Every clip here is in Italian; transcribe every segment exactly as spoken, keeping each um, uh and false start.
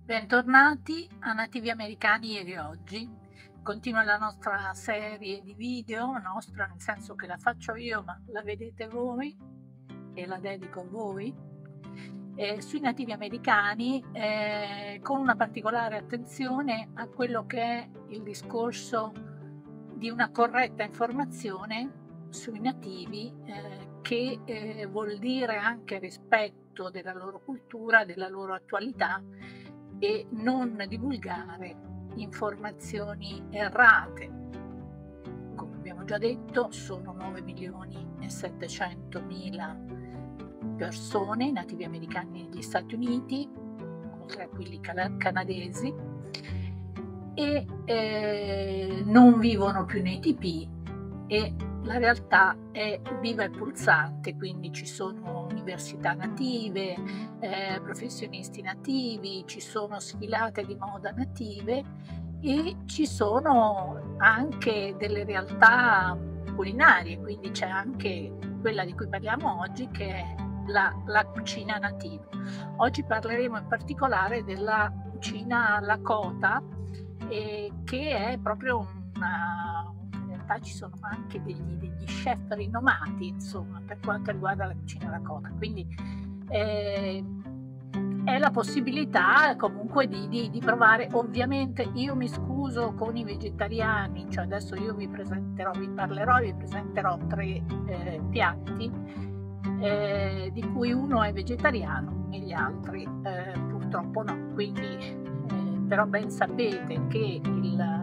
Bentornati a Nativi Americani Ieri e Oggi. Continua la nostra serie di video, nostra nel senso che la faccio io ma la vedete voi e la dedico a voi, eh, sui nativi americani, eh, con una particolare attenzione a quello che è il discorso di una corretta informazione sui nativi, eh, che eh, vuol dire anche rispetto della loro cultura, della loro attualità, e non divulgare informazioni errate. Come abbiamo già detto, sono nove milioni e settecentomila persone nativi americani negli Stati Uniti, oltre a quelli canadesi, e eh, non vivono più nei T P, e la realtà è viva e pulsante, quindi ci sono università native, eh, professionisti nativi, ci sono sfilate di moda native e ci sono anche delle realtà culinarie, quindi c'è anche quella di cui parliamo oggi, che è la, la cucina nativa. Oggi parleremo in particolare della cucina Lakota, eh, che è proprio una ci sono anche degli, degli chef rinomati, insomma, per quanto riguarda la cucina Lakota, quindi eh, è la possibilità comunque di, di, di provare. Ovviamente io mi scuso con i vegetariani, cioè adesso io vi presenterò, vi parlerò, vi presenterò tre eh, piatti eh, di cui uno è vegetariano e gli altri eh, purtroppo no, quindi eh, però ben sapete che il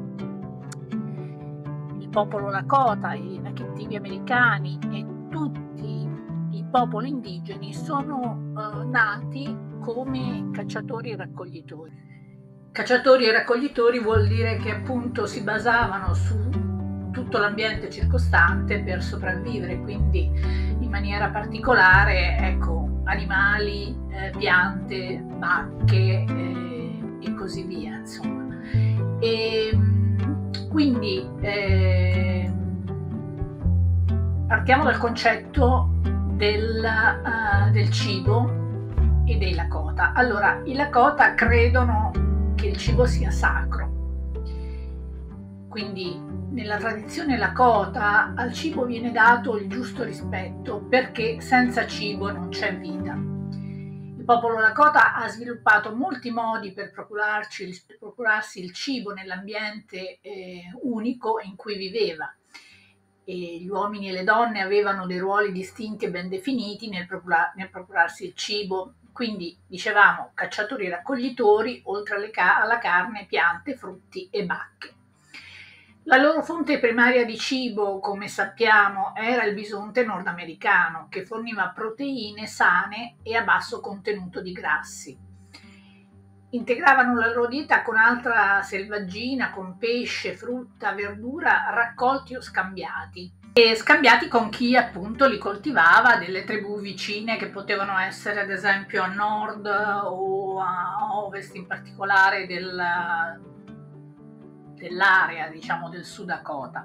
Il popolo Lakota, i nativi americani e tutti i popoli indigeni sono eh, nati come cacciatori e raccoglitori. Cacciatori e raccoglitori vuol dire che appunto si basavano su tutto l'ambiente circostante per sopravvivere, quindi in maniera particolare, ecco, animali, eh, piante, bacche eh, e così via, insomma. E, Quindi eh, partiamo dal concetto del, uh, del cibo e dei Lakota. Allora, i Lakota credono che il cibo sia sacro, quindi nella tradizione Lakota al cibo viene dato il giusto rispetto, perché senza cibo non c'è vita. Il popolo Lakota ha sviluppato molti modi per procurarci, per procurarsi il cibo nell'ambiente eh, unico in cui viveva. E gli uomini e le donne avevano dei ruoli distinti e ben definiti nel, procura, nel procurarsi il cibo. Quindi, dicevamo, cacciatori e raccoglitori, oltre alle ca- alla carne, piante, frutti e bacche. La loro fonte primaria di cibo, come sappiamo, era il bisonte nordamericano, che forniva proteine sane e a basso contenuto di grassi. Integravano la loro dieta con altra selvaggina, con pesce, frutta, verdura, raccolti o scambiati. E scambiati con chi appunto li coltivava, delle tribù vicine che potevano essere ad esempio a nord o a ovest, in particolare del dell'area, diciamo, del Sud Dakota.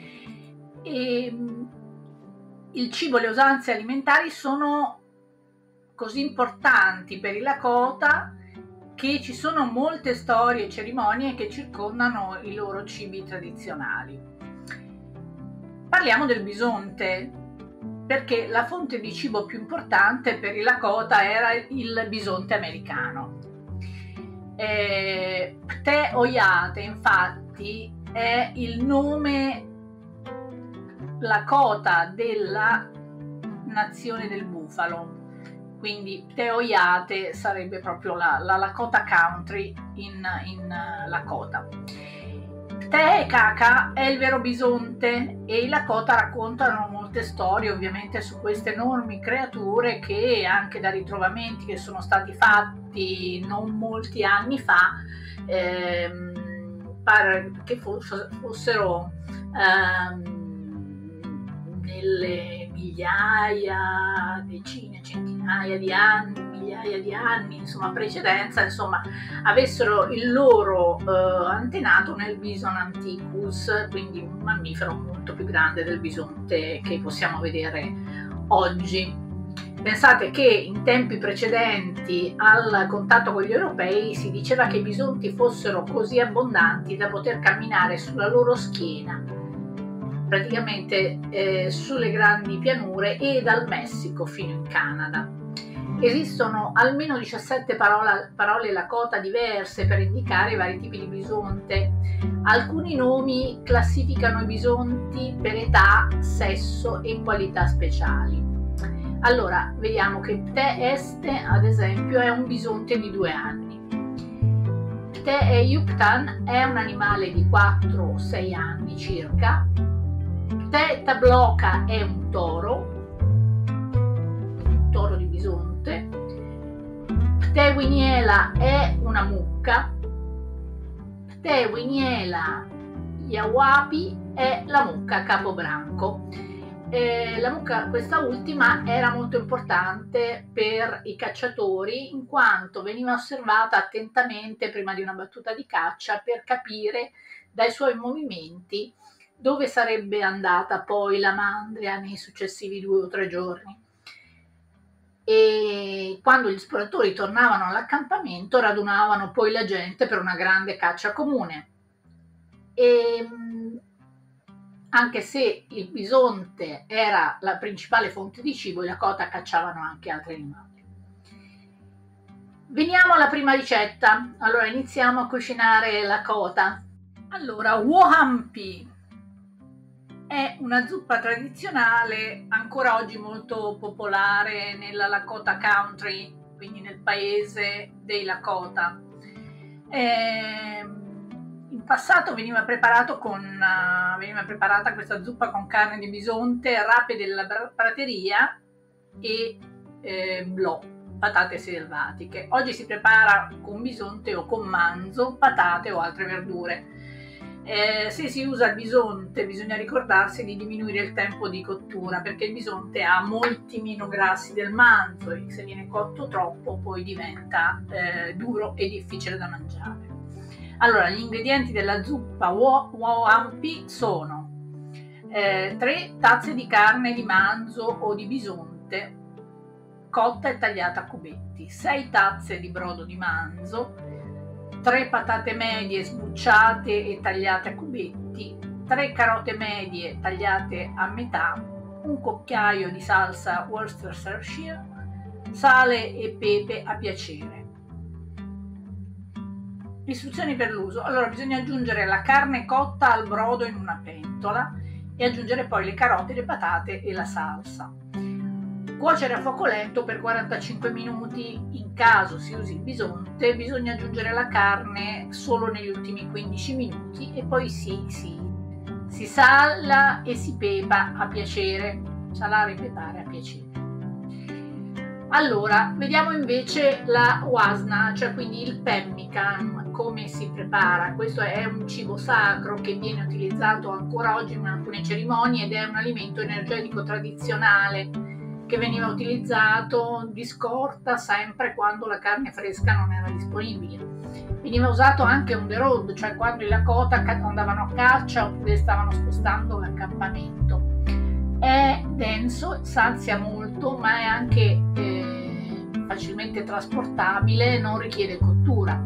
E il cibo e le usanze alimentari sono così importanti per i Lakota che ci sono molte storie e cerimonie che circondano i loro cibi tradizionali. Parliamo del bisonte, perché la fonte di cibo più importante per i Lakota era il bisonte americano. Eh, Pteh Oyate, infatti, è il nome Lakota della nazione del bufalo, quindi Pteh Oyate sarebbe proprio la, la Lakota Country in, in uh, Lakota. Pteh Kaka è il vero bisonte e i Lakota raccontano molte storie ovviamente su queste enormi creature che, anche da ritrovamenti che sono stati fatti non molti anni fa, ehm, pare che fosse, fossero ehm, nelle migliaia, decine, centinaia di anni, migliaia di anni, insomma, precedenza, insomma, avessero il loro eh, antenato nel Bison antiquus, quindi un mammifero molto più grande del bisonte che possiamo vedere oggi. Pensate che in tempi precedenti al contatto con gli europei si diceva che i bisonti fossero così abbondanti da poter camminare sulla loro schiena, praticamente eh, sulle grandi pianure e dal Messico fino in Canada. Esistono almeno diciassette parole, parole Lakota diverse per indicare i vari tipi di bisonte. Alcuni nomi classificano i bisonti per età, sesso e qualità speciali. Allora, vediamo che Pte Este, ad esempio, è un bisonte di due anni. Pte Eyuptan è un animale di quattro sei anni circa. Pte Tabloka è un toro, un toro di bisonte. Pte Winiela è una mucca. Pte Winiela Yawapi è la mucca capobranco. Eh, la mucca, questa ultima, era molto importante per i cacciatori in quanto veniva osservata attentamente prima di una battuta di caccia per capire dai suoi movimenti dove sarebbe andata poi la mandria nei successivi due o tre giorni. E quando gli esploratori tornavano all'accampamento radunavano poi la gente per una grande caccia comune. E anche se il bisonte era la principale fonte di cibo, i Lakota cacciavano anche altri animali. Veniamo alla prima ricetta. Allora iniziamo a cucinare Lakota. Allora, Wohampi è una zuppa tradizionale ancora oggi molto popolare nella Lakota Country, quindi nel paese dei Lakota. E in passato veniva, preparato con, uh, veniva preparata questa zuppa con carne di bisonte, rape della prateria e eh, blò, patate selvatiche. Oggi si prepara con bisonte o con manzo, patate o altre verdure. Eh, se si usa il bisonte bisogna ricordarsi di diminuire il tempo di cottura, perché il bisonte ha molti meno grassi del manzo e se viene cotto troppo poi diventa eh, duro e difficile da mangiare. Allora, gli ingredienti della zuppa Wohampi sono eh, tre tazze di carne di manzo o di bisonte cotta e tagliata a cubetti, sei tazze di brodo di manzo, tre patate medie sbucciate e tagliate a cubetti, tre carote medie tagliate a metà, un cucchiaio di salsa Worcestershire, sale e pepe a piacere. Istruzioni per l'uso. Allora, bisogna aggiungere la carne cotta al brodo in una pentola e aggiungere poi le carote, le patate e la salsa. Cuocere a fuoco lento per quarantacinque minuti. In caso si usi il bisonte, bisogna aggiungere la carne solo negli ultimi quindici minuti e poi si, si, si sala e si pepa a piacere. Salare e pepare a piacere. Allora, vediamo invece la wasna, cioè quindi il pemmican, come si prepara. Questo è un cibo sacro che viene utilizzato ancora oggi in alcune cerimonie ed è un alimento energetico tradizionale che veniva utilizzato di scorta sempre quando la carne fresca non era disponibile. Veniva usato anche on the road, cioè quando i Lakota andavano a caccia oppure stavano spostando l'accampamento. È denso, sazia molto, ma è anche eh, facilmente trasportabile, non richiede cottura.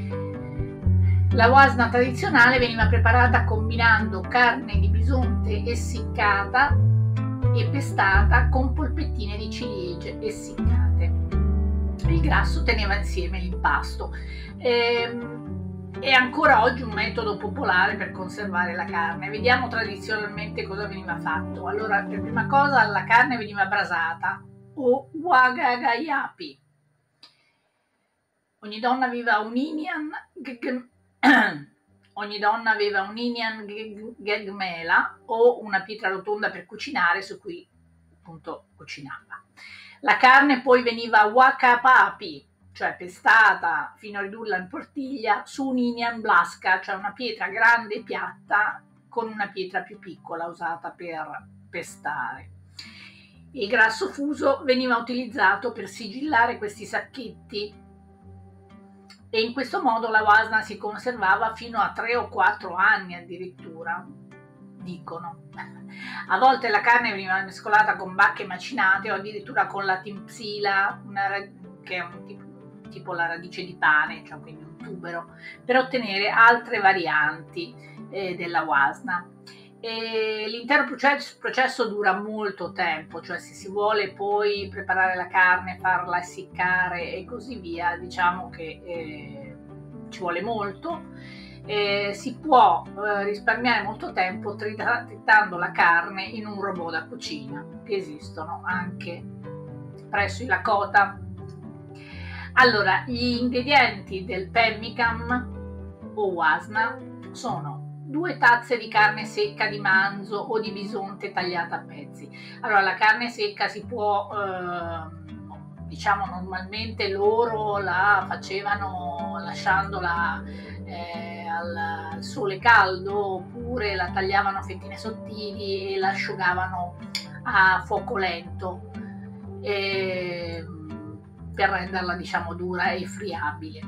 La wasna tradizionale veniva preparata combinando carne di bisonte essiccata e pestata con polpettine di ciliegie essiccate. Il grasso teneva insieme l'impasto. Ehm, È ancora oggi un metodo popolare per conservare la carne. Vediamo tradizionalmente cosa veniva fatto. Allora, per prima cosa la carne veniva brasata o wagagayapi. Ogni donna aveva un Indian ogni donna aveva un Indian gegmela o una pietra rotonda per cucinare su cui appunto cucinava. La carne poi veniva wakapapi, cioè pestata fino a ridurla in tortiglia, su un Indian blaska, cioè una pietra grande e piatta con una pietra più piccola usata per pestare. Il grasso fuso veniva utilizzato per sigillare questi sacchetti e in questo modo la wasna si conservava fino a tre o quattro anni addirittura. dicono. A volte la carne veniva mescolata con bacche macinate o addirittura con la timpsila, una, che è un tipo, tipo la radice di pane, cioè quindi un tubero, per ottenere altre varianti eh, della wasna. L'intero processo, processo dura molto tempo, cioè se si vuole poi preparare la carne, farla essiccare e così via, diciamo che eh, ci vuole molto. Eh, si può eh, risparmiare molto tempo tritando la carne in un robot da cucina, che esistono anche presso i Lakota. Allora, gli ingredienti del pemmican o wasna sono due tazze di carne secca di manzo o di bisonte tagliata a pezzi. Allora, la carne secca si può, eh, diciamo, normalmente loro la facevano lasciandola eh, al, al sole caldo, oppure la tagliavano a fettine sottili e la asciugavano a fuoco lento eh, per renderla, diciamo, dura e friabile.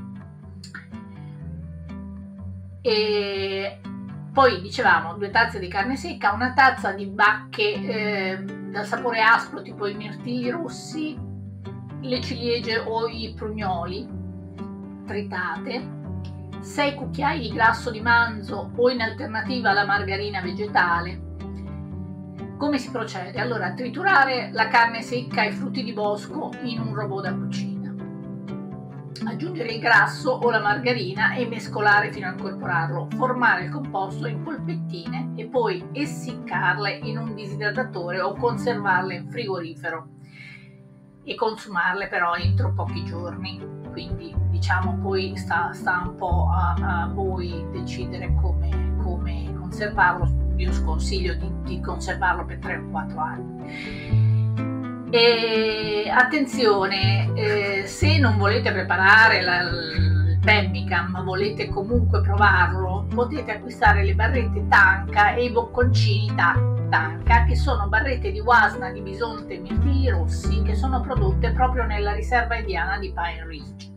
E poi dicevamo due tazze di carne secca, una tazza di bacche eh, dal sapore aspro tipo i mirtilli rossi, le ciliegie o i prugnoli tritate, sei cucchiai di grasso di manzo o in alternativa la margarina vegetale. Come si procede? Allora, triturare la carne secca e i frutti di bosco in un robot da cucina. Aggiungere il grasso o la margarina e mescolare fino a incorporarlo, formare il composto in polpettine e poi essiccarle in un disidratatore o conservarle in frigorifero e consumarle però entro pochi giorni. Quindi diciamo poi sta, sta un po' a, a voi decidere come, come conservarlo. Io sconsiglio di, di conservarlo per tre o quattro anni. E attenzione, eh, se non volete preparare la, il pemmican ma volete comunque provarlo, potete acquistare le barrette Tanka e i bocconcini Tanka, che sono barrette di wasna di bisonte e mirtilli rossi che sono prodotte proprio nella riserva indiana di Pine Ridge.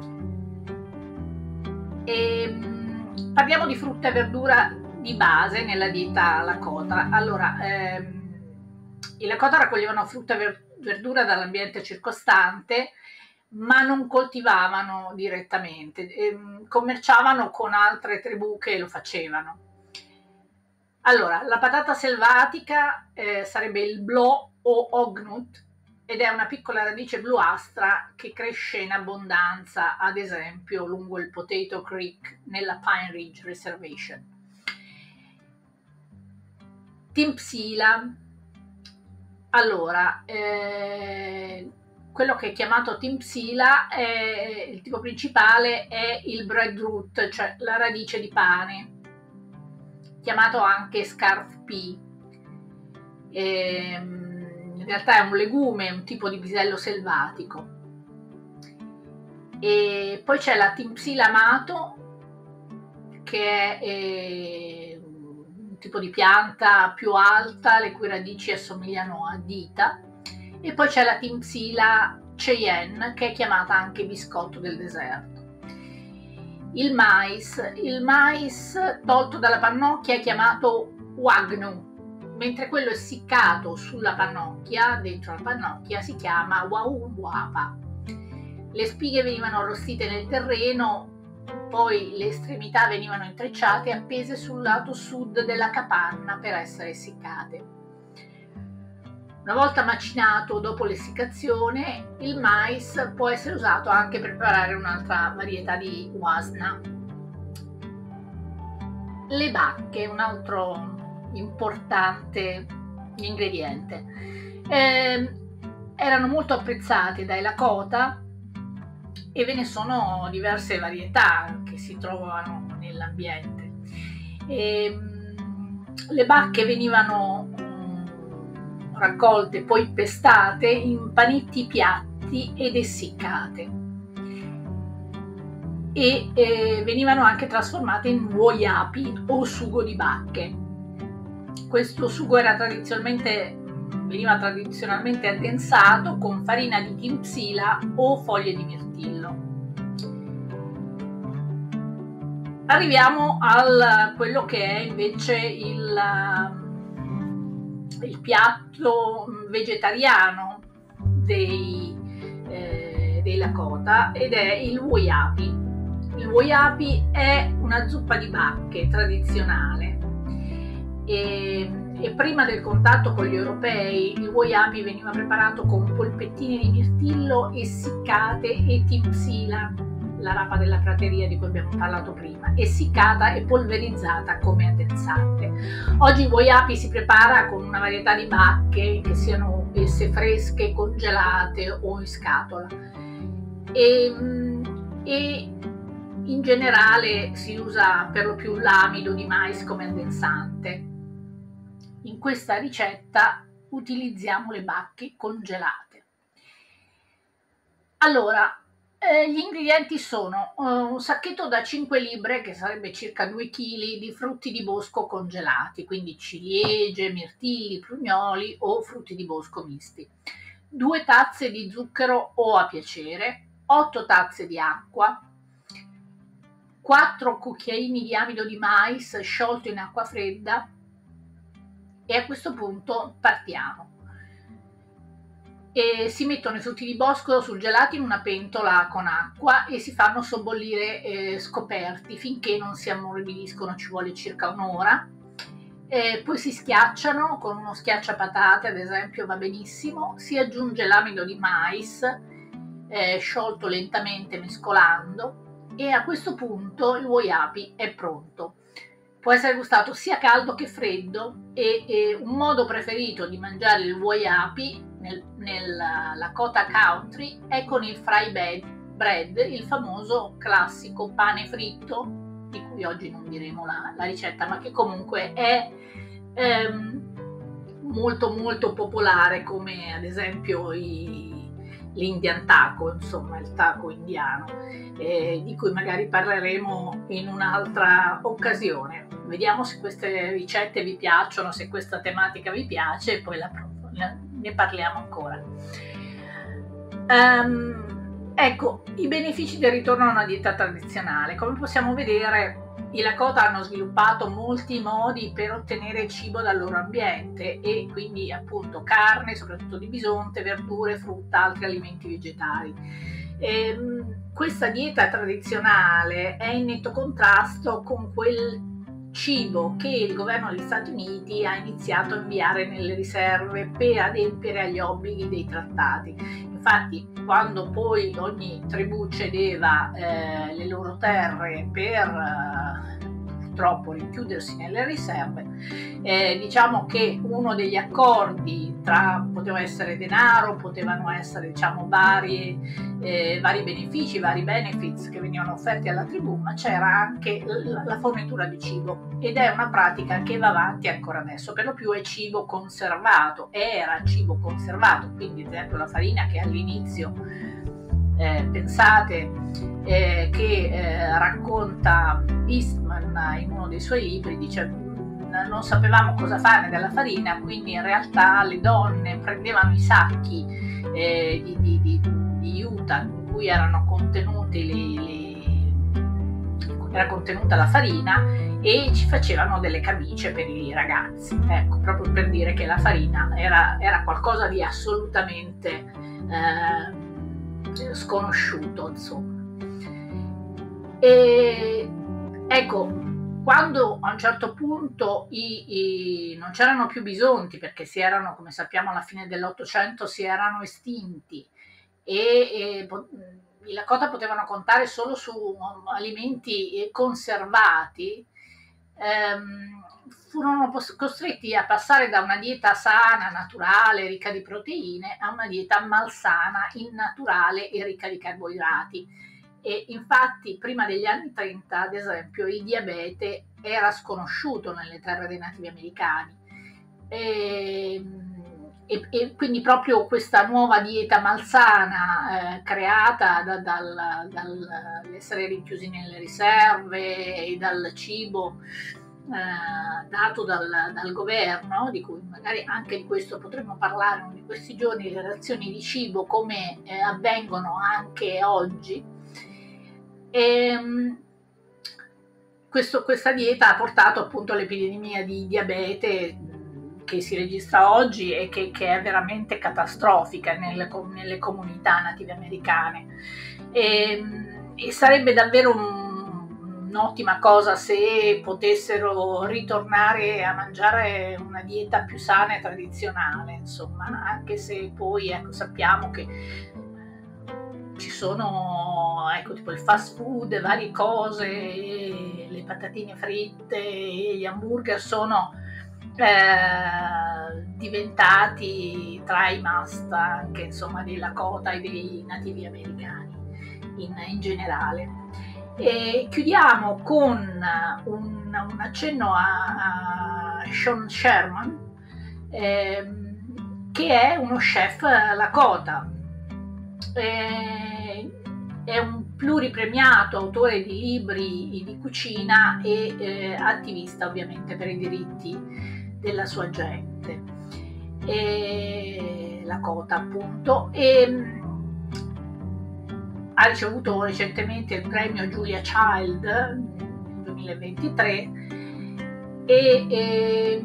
E, parliamo di frutta e verdura di base nella dieta Lakota. Allora, ehm, i Lakota raccoglievano frutta e verdura dall'ambiente circostante, ma non coltivavano direttamente, ehm, commerciavano con altre tribù che lo facevano. Allora, la patata selvatica eh, sarebbe il blo o ognut, ed è una piccola radice bluastra che cresce in abbondanza, ad esempio lungo il Potato Creek nella Pine Ridge Reservation. Timpsila. Allora, eh, quello che è chiamato timpsila, è, il tipo principale è il breadroot, cioè la radice di pane, chiamato anche scarf pea. E, in realtà è un legume, un tipo di pisello selvatico. E poi c'è la timpsila amato, che è eh, un tipo di pianta più alta, le cui radici assomigliano a dita. E poi c'è la timpsila Cheyenne, che è chiamata anche biscotto del deserto. Il mais, il mais tolto dalla pannocchia è chiamato wagnu, mentre quello essiccato sulla pannocchia, dentro la pannocchia, si chiama wauwapa. Le spighe venivano arrostite nel terreno, poi le estremità venivano intrecciate e appese sul lato sud della capanna per essere essiccate. Una volta macinato dopo l'essiccazione, il mais può essere usato anche per preparare un'altra varietà di wasna. Le bacche, un altro importante ingrediente, eh, erano molto apprezzate dai Lakota e ve ne sono diverse varietà che si trovano nell'ambiente. E, le bacche venivano raccolte, poi pestate in panetti piatti ed essiccate, e eh, venivano anche trasformate in woyapi o sugo di bacche. Questo sugo era tradizionalmente veniva tradizionalmente addensato con farina di timpsila o foglie di mirtillo. Arriviamo a quello che è invece il, il piatto vegetariano dei, eh, dei Lakota, ed è il Woyapi. Il Woyapi è una zuppa di bacche tradizionale e, e prima del contatto con gli europei il Woyapi veniva preparato con polpettine di mirtillo essiccate e tipsila, la rapa della prateria di cui abbiamo parlato prima, essiccata e polverizzata come addensante. Oggi il Woyapi si prepara con una varietà di bacche, che siano esse fresche, congelate o in scatola, e, e in generale si usa per lo più l'amido di mais come addensante. In questa ricetta utilizziamo le bacche congelate. Allora, Eh, gli ingredienti sono uh, un sacchetto da cinque libbre, che sarebbe circa due chili, di frutti di bosco congelati, quindi ciliegie, mirtilli, prugnoli o frutti di bosco misti, due tazze di zucchero o a piacere, otto tazze di acqua, quattro cucchiaini di amido di mais sciolto in acqua fredda, e a questo punto partiamo. E si mettono i frutti di bosco surgelati in una pentola con acqua e si fanno sobbollire eh, scoperti finché non si ammorbidiscono, ci vuole circa un'ora. Eh, poi si schiacciano con uno schiacciapatate, ad esempio, va benissimo. Si aggiunge l'amido di mais eh, sciolto lentamente mescolando, e a questo punto il Woyapi è pronto. Può essere gustato sia caldo che freddo, e, e un modo preferito di mangiare il Woyapi nel, nel Lakota Country è con il fry bread, il famoso classico pane fritto, di cui oggi non diremo la, la ricetta, ma che comunque è ehm, molto molto popolare, come ad esempio l'Indian taco, insomma il taco indiano, eh, di cui magari parleremo in un'altra occasione. Vediamo se queste ricette vi piacciono, se questa tematica vi piace, e poi la, la, ne parliamo ancora. Um, ecco, i benefici del ritorno a una dieta tradizionale. Come possiamo vedere, i Lakota hanno sviluppato molti modi per ottenere cibo dal loro ambiente, e quindi appunto carne, soprattutto di bisonte, verdure, frutta, altri alimenti vegetali. E, questa dieta tradizionale è in netto contrasto con quel cibo che il governo degli Stati Uniti ha iniziato a inviare nelle riserve per adempiere agli obblighi dei trattati. Infatti, quando poi ogni tribù cedeva eh, le loro terre per eh, purtroppo rinchiudersi nelle riserve, eh, diciamo che uno degli accordi tra, poteva essere denaro, potevano essere diciamo vari, eh, vari benefici, vari benefits che venivano offerti alla tribù, ma c'era anche la, la fornitura di cibo, ed è una pratica che va avanti ancora adesso. Per lo più è cibo conservato, era cibo conservato, quindi ad esempio la farina che all'inizio eh, pensate eh, che eh, racconta Eastman in uno dei suoi libri, dice non sapevamo cosa farne della farina, quindi in realtà le donne prendevano i sacchi eh, di, di, di, di juta in cui erano contenute le, le, era contenuta la farina, e ci facevano delle camicie per i ragazzi, ecco, proprio per dire che la farina era, era qualcosa di assolutamente eh, sconosciuto, insomma. E ecco, quando a un certo punto i, i, non c'erano più bisonti, perché si erano, come sappiamo, alla fine dell'Ottocento si erano estinti, e, e i Lakota potevano contare solo su alimenti conservati, ehm, furono costretti a passare da una dieta sana, naturale, ricca di proteine, a una dieta malsana, innaturale e ricca di carboidrati. E infatti prima degli anni trenta, ad esempio, il diabete era sconosciuto nelle terre dei nativi americani, e, e, e quindi proprio questa nuova dieta malsana eh, creata da, dal, dall'essere rinchiusi nelle riserve e dal cibo eh, dato dal, dal governo, di cui magari anche di questo potremmo parlare uno di questi giorni, le razioni di cibo come eh, avvengono anche oggi. E, questo, questa dieta ha portato appunto all'epidemia di diabete che si registra oggi e che, che è veramente catastrofica nelle, nelle comunità native americane. E, e sarebbe davvero un, un'ottima cosa se potessero ritornare a mangiare una dieta più sana e tradizionale, insomma, anche se poi ecco, sappiamo che ci sono, ecco, tipo il fast food, varie cose, le patatine fritte, gli hamburger sono eh, diventati tra i must anche, insomma, dei Lakota e dei nativi americani in, in generale. E chiudiamo con un, un accenno a, a Sean Sherman, eh, che è uno chef Lakota. Eh, è un pluripremiato autore di libri di cucina e eh, attivista ovviamente per i diritti della sua gente, e Lakota appunto, e ha ricevuto recentemente il premio Julia Child nel duemilaventitré e, e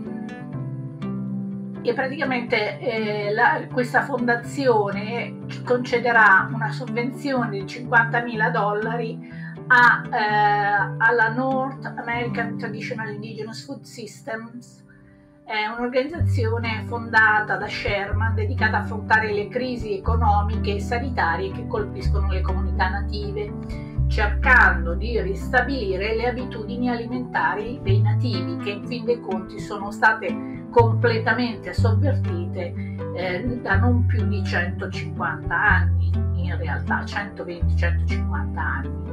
e praticamente eh, la, questa fondazione concederà una sovvenzione di cinquantamila dollari a, eh, alla North American Traditional Indigenous Food Systems. È un'organizzazione fondata da Sherman dedicata a affrontare le crisi economiche e sanitarie che colpiscono le comunità native, cercando di ristabilire le abitudini alimentari dei nativi, che in fin dei conti sono state completamente sovvertite eh, da non più di centocinquanta anni, in realtà centoventi centocinquanta anni.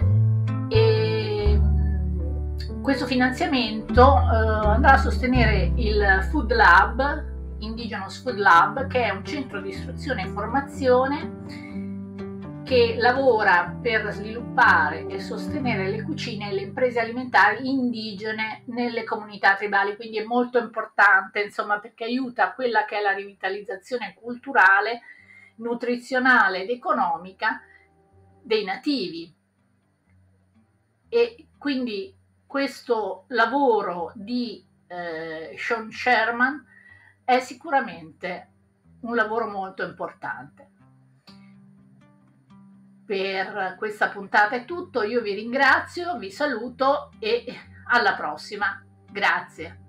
E questo finanziamento eh, andrà a sostenere il Food Lab, Indigenous Food Lab, che è un centro di istruzione e formazione che lavora per sviluppare e sostenere le cucine e le imprese alimentari indigene nelle comunità tribali, quindi è molto importante, insomma, perché aiuta quella che è la rivitalizzazione culturale, nutrizionale ed economica dei nativi. E quindi questo lavoro di eh, Sean Sherman è sicuramente un lavoro molto importante. Per questa puntata è tutto, io vi ringrazio, vi saluto e alla prossima. Grazie.